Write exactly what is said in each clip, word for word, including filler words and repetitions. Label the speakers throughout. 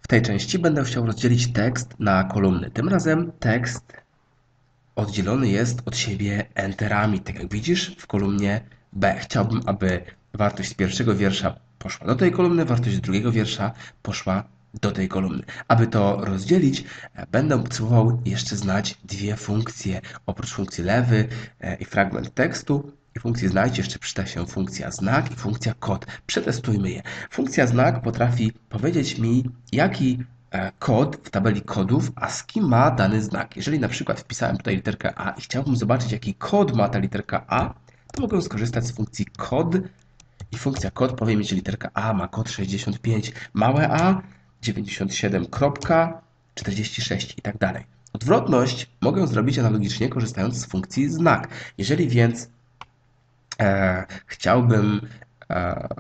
Speaker 1: tej części będę chciał rozdzielić tekst na kolumny. Tym razem tekst oddzielony jest od siebie enterami. Tak jak widzisz w kolumnie B. Chciałbym, aby wartość z pierwszego wiersza poszła do tej kolumny, wartość z drugiego wiersza poszła do tej kolumny. Aby to rozdzielić, będę potrzebował jeszcze znać dwie funkcje. Oprócz funkcji lewy i fragment tekstu i funkcji znajdź jeszcze przyda się funkcja znak i funkcja kod. Przetestujmy je. Funkcja znak potrafi powiedzieć mi, jaki kod w tabeli kodów, a z kim ma dany znak. Jeżeli na przykład wpisałem tutaj literkę A i chciałbym zobaczyć, jaki kod ma ta literka A, to mogę skorzystać z funkcji kod i funkcja kod powie mi, że literka A ma kod sześćdziesiąt pięć, małe a, dziewięćdziesiąt siedem, czterdzieści sześć i tak dalej. Odwrotność mogę zrobić analogicznie, korzystając z funkcji znak. Jeżeli więc e, chciałbym, e,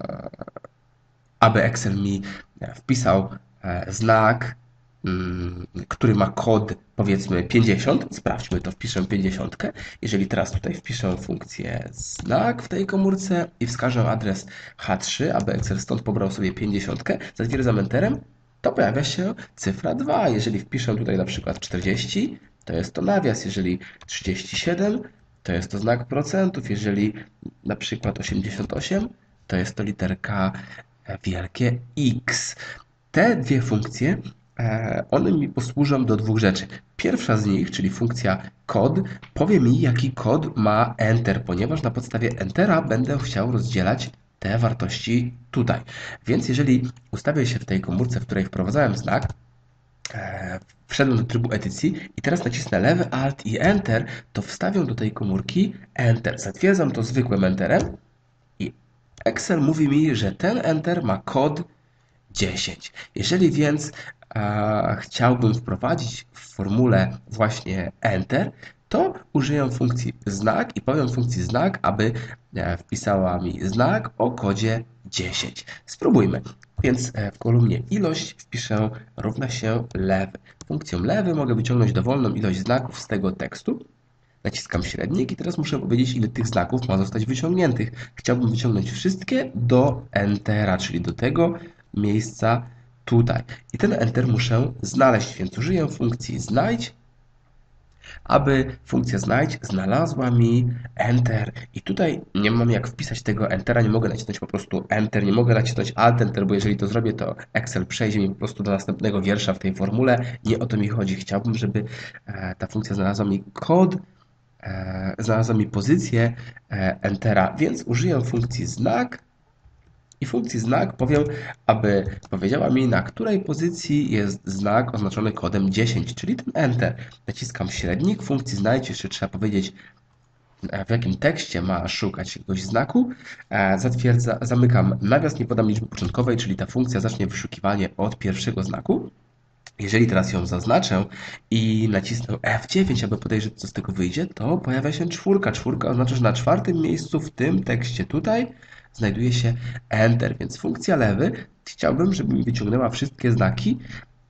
Speaker 1: aby Excel mi wpisał znak, który ma kod powiedzmy pięćdziesiąt. Sprawdźmy to, wpiszę pięćdziesiąt. Jeżeli teraz tutaj wpiszę funkcję znak w tej komórce i wskażę adres H trzy, aby Excel stąd pobrał sobie pięćdziesiąt, zatwierdzam enterem, to pojawia się cyfra dwa. Jeżeli wpiszę tutaj na przykład czterdzieści, to jest to nawias. Jeżeli trzydzieści siedem, to jest to znak procentów. Jeżeli na przykład osiemdziesiąt osiem, to jest to literka wielkie X. Te dwie funkcje, one mi posłużą do dwóch rzeczy. Pierwsza z nich, czyli funkcja kod, powie mi, jaki kod ma enter, ponieważ na podstawie entera będę chciał rozdzielać te wartości tutaj. Więc jeżeli ustawię się w tej komórce, w której wprowadzałem znak, wszedłem do trybu edycji i teraz nacisnę lewy alt i enter, to wstawię do tej komórki enter. Zatwierdzam to zwykłym enterem i Excel mówi mi, że ten enter ma kod dziesięć. Jeżeli więc e, chciałbym wprowadzić w formule właśnie enter, to użyję funkcji znak i powiem funkcji znak, aby e, wpisała mi znak o kodzie dziesięć. Spróbujmy. Więc e, w kolumnie ilość wpiszę równa się lewy. Funkcją lewy mogę wyciągnąć dowolną ilość znaków z tego tekstu. Naciskam średnik i teraz muszę powiedzieć, ile tych znaków ma zostać wyciągniętych. Chciałbym wyciągnąć wszystkie do entera, czyli do tego miejsca tutaj. I ten enter muszę znaleźć, więc użyję funkcji znajdź, aby funkcja znajdź znalazła mi enter. I tutaj nie mam jak wpisać tego entera, nie mogę nacisnąć po prostu enter, nie mogę nacisnąć alt enter, bo jeżeli to zrobię, to Excel przejdzie mi po prostu do następnego wiersza w tej formule. Nie o to mi chodzi. Chciałbym, żeby ta funkcja znalazła mi kod, znalazła mi pozycję entera, więc użyję funkcji znak i funkcji znak powiem, aby powiedziała mi, na której pozycji jest znak oznaczony kodem dziesięć, czyli ten enter. Naciskam średnik, funkcji znajdź, jeszcze trzeba powiedzieć, w jakim tekście ma szukać jakiegoś znaku. Zatwierdza, zamykam nawias, nie podam liczby początkowej, czyli ta funkcja zacznie wyszukiwanie od pierwszego znaku. Jeżeli teraz ją zaznaczę i nacisnę F dziewięć, aby podejrzeć, co z tego wyjdzie, to pojawia się czwórka. Czwórka oznacza, że na czwartym miejscu w tym tekście tutaj znajduje się enter, więc funkcja lewy chciałbym, żeby mi wyciągnęła wszystkie znaki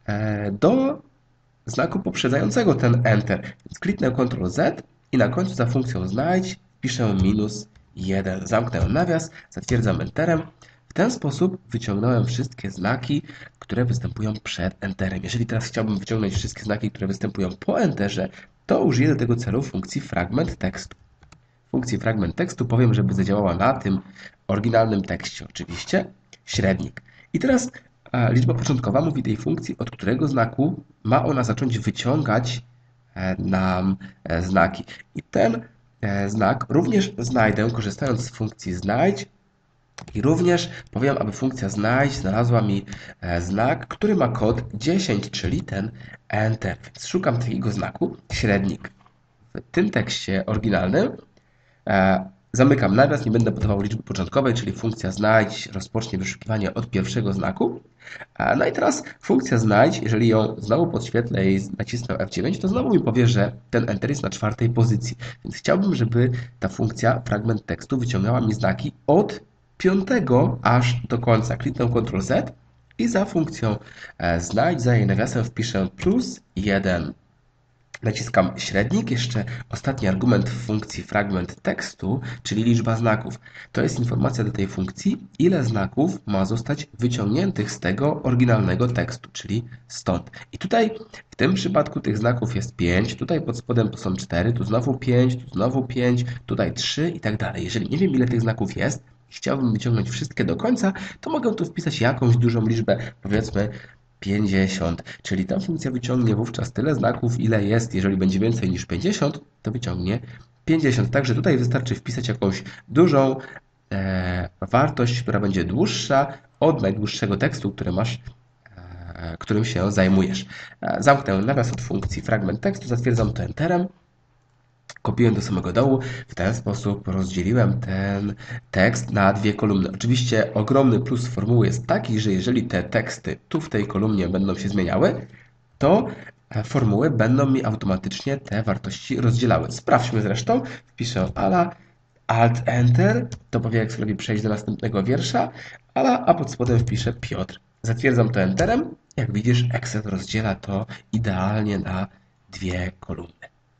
Speaker 1: do znaku poprzedzającego ten enter. Więc kliknę kontrol Z i na końcu za funkcją znajdź wpiszę minus jeden. Zamknę nawias, zatwierdzam enterem. W ten sposób wyciągnąłem wszystkie znaki, które występują przed enterem. Jeżeli teraz chciałbym wyciągnąć wszystkie znaki, które występują po enterze, to użyję do tego celu funkcji fragment tekstu. W funkcji fragment tekstu powiem, żeby zadziałała na tym oryginalnym tekście oczywiście, średnik. I teraz a, liczba początkowa mówi tej funkcji, od którego znaku ma ona zacząć wyciągać e, nam e, znaki. I ten e, znak również znajdę, korzystając z funkcji znajdź. I również powiem, aby funkcja znajdź znalazła mi znak, który ma kod dziesięć, czyli ten enter. Więc szukam takiego znaku, średnik. W tym tekście oryginalnym zamykam nawias, nie będę podawał liczby początkowej, czyli funkcja znajdź rozpocznie wyszukiwanie od pierwszego znaku. No i teraz funkcja znajdź, jeżeli ją znowu podświetlę i nacisnę F dziewięć, to znowu mi powie, że ten enter jest na czwartej pozycji. Więc chciałbym, żeby ta funkcja fragment tekstu wyciągała mi znaki od piątego aż do końca. Kliknę kontrol Z i za funkcją znajdź, za jej nawiasem wpiszę plus jeden. Naciskam średnik, jeszcze ostatni argument w funkcji fragment tekstu, czyli liczba znaków. To jest informacja do tej funkcji, ile znaków ma zostać wyciągniętych z tego oryginalnego tekstu, czyli stąd. I tutaj w tym przypadku tych znaków jest pięć, tutaj pod spodem to są cztery, tu znowu pięć, tu znowu pięć, tutaj trzy i tak dalej. Jeżeli nie wiem, ile tych znaków jest i chciałbym wyciągnąć wszystkie do końca, to mogę tu wpisać jakąś dużą liczbę, powiedzmy pięćdziesiąt, czyli ta funkcja wyciągnie wówczas tyle znaków, ile jest. Jeżeli będzie więcej niż pięćdziesiąt, to wyciągnie pięćdziesiąt. Także tutaj wystarczy wpisać jakąś dużą e, wartość, która będzie dłuższa od najdłuższego tekstu, który masz, e, którym się zajmujesz. E, zamknę nawias od funkcji fragment tekstu, zatwierdzam to enterem. Kopiuję do samego dołu. W ten sposób rozdzieliłem ten tekst na dwie kolumny. Oczywiście ogromny plus formuły jest taki, że jeżeli te teksty tu w tej kolumnie będą się zmieniały, to formuły będą mi automatycznie te wartości rozdzielały. Sprawdźmy zresztą. Wpiszę ala, alt, enter. To powie, jak sobie przejść do następnego wiersza. Ala, a pod spodem wpiszę Piotr. Zatwierdzam to enterem. Jak widzisz, Excel rozdziela to idealnie na dwie kolumny.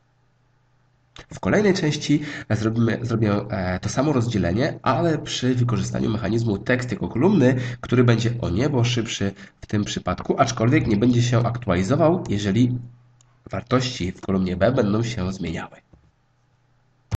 Speaker 1: W kolejnej części zrobimy, zrobię to samo rozdzielenie, ale przy wykorzystaniu mechanizmu tekst jako kolumny, który będzie o niebo szybszy w tym przypadku, aczkolwiek nie będzie się aktualizował, jeżeli wartości w kolumnie B będą się zmieniały.